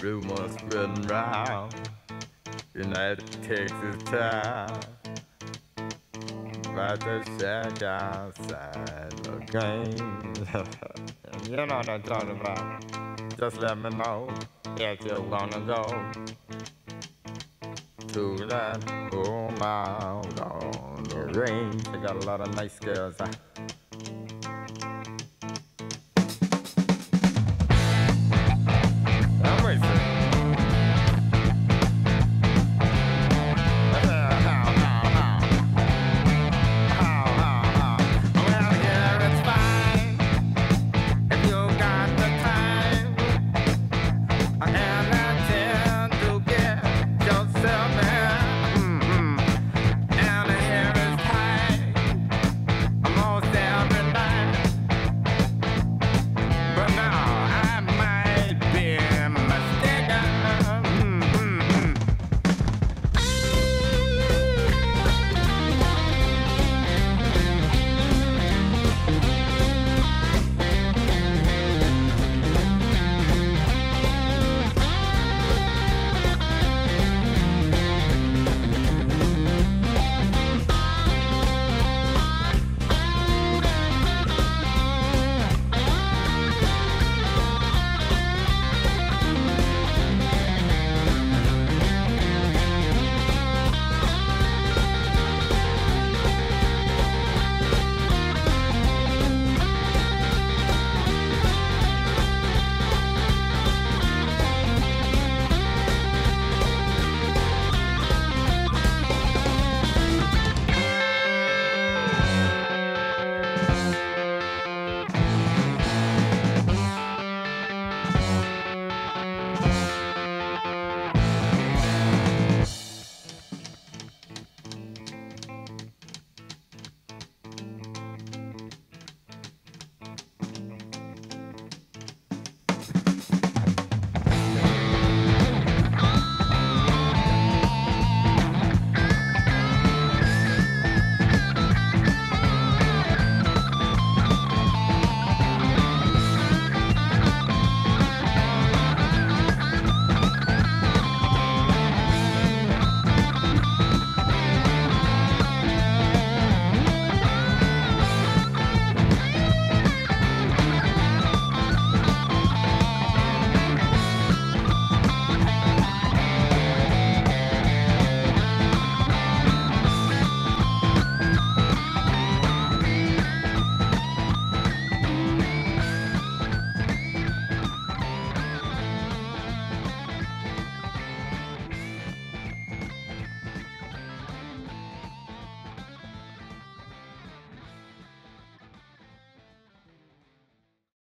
rumors spreading round United Texas town about the shack outside the game. You know what I'm talking about. Just let me know if you wanna go to that home out on the range. They got a lot of nice girls.